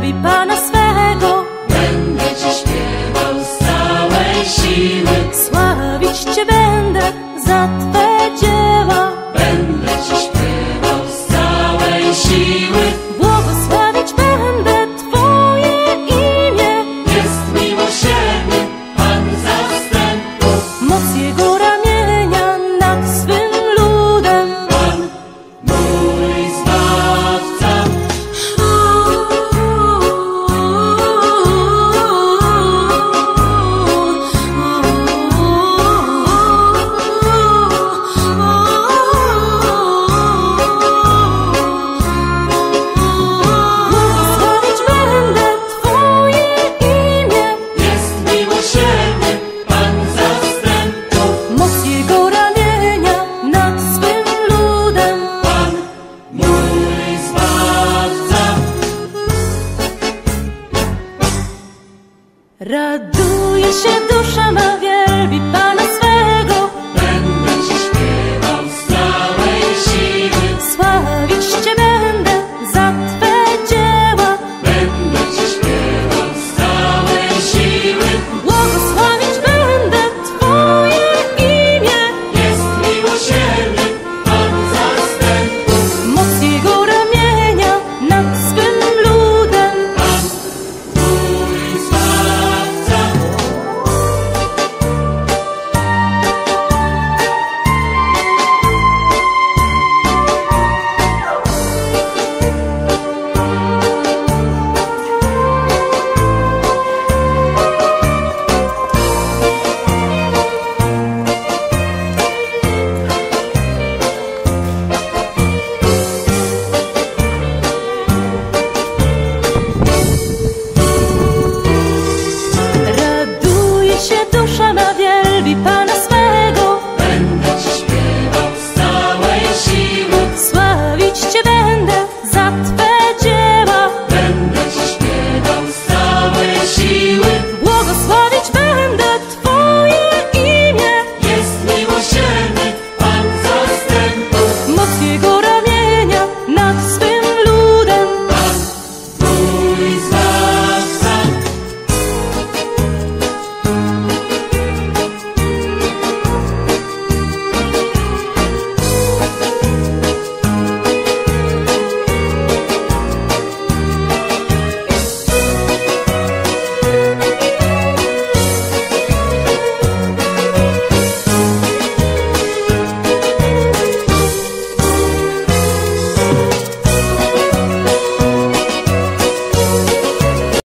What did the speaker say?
wielbi Pana swego. Będę Ci śpiewał z całej siły. Sławić Cię będę za Twe dzieła. Będę Ci śpiewał z całej siły. Błogosławić będę Twoje imię. Jest miłosierny Pan zastępów. Moc Jego ramienia nad swym ludem. Pan mój Zbawca. Błogosławić będę Twoje imię. Jest miłosierny Pan zastępów. Moc Jego ramienia nad swym ludem. Pan mój Zbawca. Raduje się dusza ma, wielbi Pana.